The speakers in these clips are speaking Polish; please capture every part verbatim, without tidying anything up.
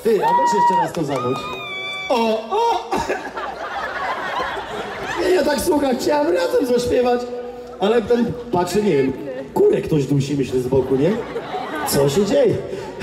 Ty, a weź jeszcze raz to zawódź. O, o! Ja, ja tak słucham, chciałem razem zaśpiewać, ale ten patrzy, nie wiem, kurę ktoś dusi, myślę, z boku, nie? Co się dzieje?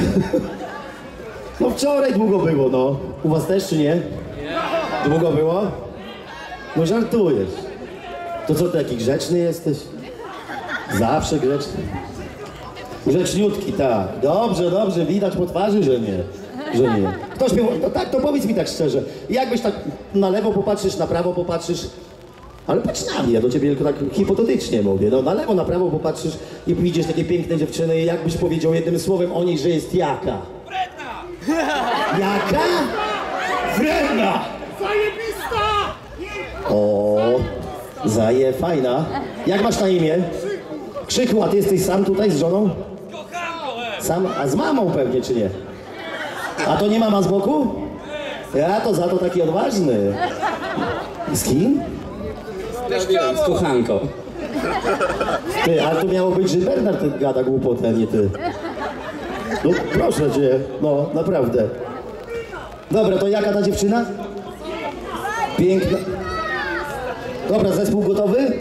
No wczoraj długo było, no. U was też, czy nie? Długo było? No żartujesz. To co, ty taki grzeczny jesteś? Zawsze grzeczny. Grzeczniutki, tak. Dobrze, dobrze, widać po twarzy, że nie. Że nie. Ktoś mi, no tak, to powiedz mi tak szczerze. Jakbyś tak na lewo popatrzysz, na prawo popatrzysz, ale patrz na mnie, ja do ciebie tylko tak hipotetycznie mówię. No na lewo, na prawo popatrzysz i widzisz takie piękne dziewczyny i jakbyś powiedział jednym słowem o niej, że jest jaka? Wredna! Jaka? Wredna! Zajebista! O, zaje, fajna. Jak masz na imię? Krzyku, a ty jesteś sam tutaj z żoną? Sam, a z mamą pewnie, czy nie? A to nie mama z boku? Ja to za to taki odważny. Z kim? Z kochanką. Ty, ale to miało być, że Bernard gada głupotę, a nie ty. No proszę cię, no naprawdę. Dobra, to jaka ta dziewczyna? Piękna. Dobra, zespół gotowy?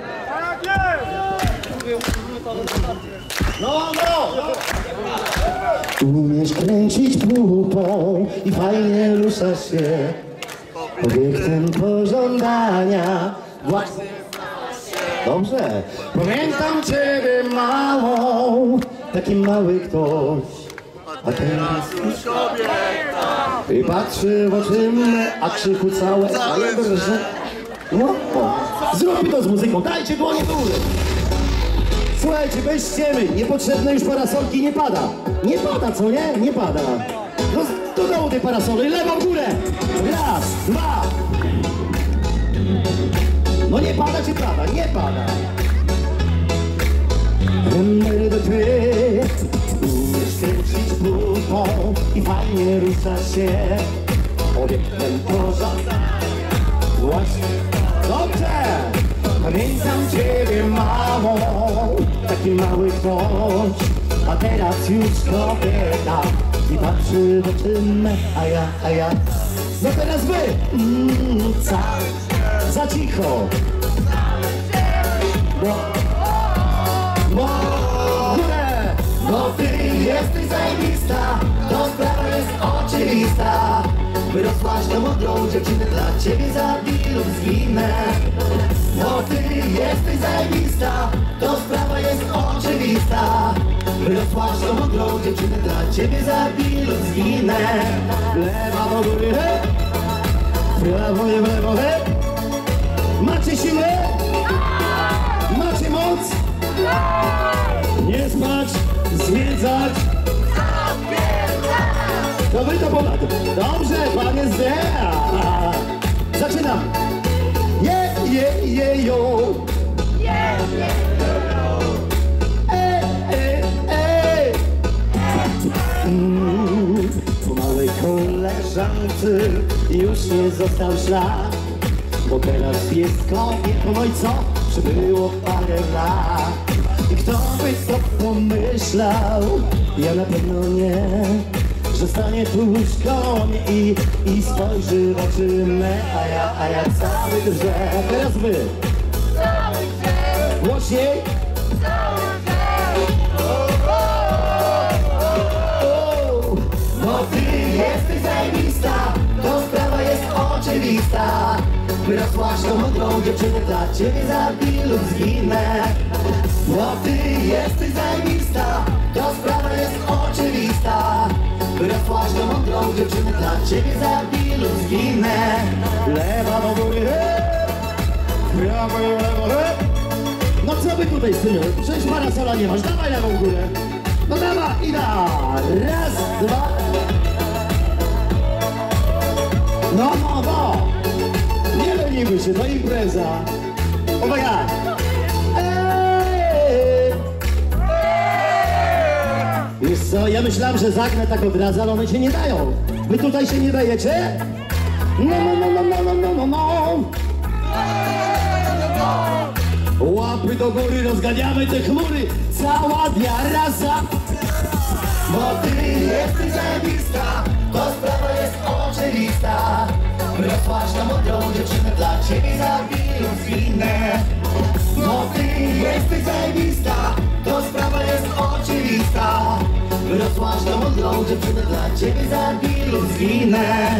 No, no! Umiesz kręcić pupą i fajnie ruszasz się obiektem pożądania. Właśnie. Dobrze. Pamiętam ciebie małą, taki mały ktoś, a teraz już kobieta. I patrzy w oczy me, a krzyku całe, ale drże. No, o. Zróbmy to z muzyką, dajcie dłonie do góry. Słuchajcie, bez ściemy, niepotrzebne już parasolki, nie pada. Nie pada, co nie? Nie pada. No, do dołu tej parasoli, lewo w górę. Raz, dwa. No nie pada czy pada? Nie pada. Remember the trick. Umiesz kręcić brudną i fajnie ruszasz się obiektem pożądania. Właśnie. Dobrze. Pamiętam ciebie, mamo, taki mały ktoś, a teraz już kobieta i patrzy w oczy me, a ja, a ja. No teraz wy, mm, cały, za cicho. Bo, bo, górę, bo ty jesteś zajebista, to sprawa jest oczywista. Wyrosłaś na mądrą dziewczynę, dla ciebie za dealów zginę. Bo ty jesteś zajebista, to sprawa jest oczywista. Wyrosłaś na mądrą dziewczynę, dla ciebie za dealów zginę. Lewa do góry, he! Prawo i w lewo, he! Macie siłę? Macie moc? Nie spać, zwiedzać. To wy to ponad. Dobrze, panie Zea. Zaczynam. Je, je, je, jo. Je, je, jo. E, e, e. Mm, po małej koleżance już nie został ślad, bo teraz jest kobietą, no i co? Przybyło parę lat. I kto by to pomyślał? Ja na pewno nie. Że stanie tuż koło mnie i, i spojrzy w oczy me, a ja, a ja cały drże. Teraz wy. Cały drże. Głośniej. Cały drże. Bo ty jesteś zajebista, to sprawa jest oczywista. Wyrosłaś na mądrą dziewczynę, dla ciebie za dealów zginę. Bo ty jesteś zajebista, to sprawa jest oczywista. Wyrosłaś na mądrą dziewczynę, dla ciebie za dealów zginę. Lewa do góry, prawo i lewo, he. No co by tutaj z tym? Przecież parasola nie masz, dawaj lewą górę. No dawaj i da. Raz, dwa. No, no, no. Nie lenimy się, to impreza. Uwaga. Wiesz co, ja myślałem, że zagnę tak od razu, ale one się nie dają. Wy tutaj się nie dajecie? No, no, no, no, no, no, no, no. Łapy do góry, rozganiamy te chmury. Cała diara za... Bo ty jesteś zajebista, to ciebie zabiją zwinne. No ty jesteś zajebista, to sprawa jest oczywista. Wyrosłaś na mądrą dziewczynę, dla ciebie zabiją zwinne.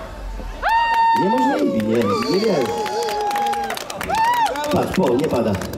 Niemożliwi, nie, nie wiem. Patrz, po, nie pada.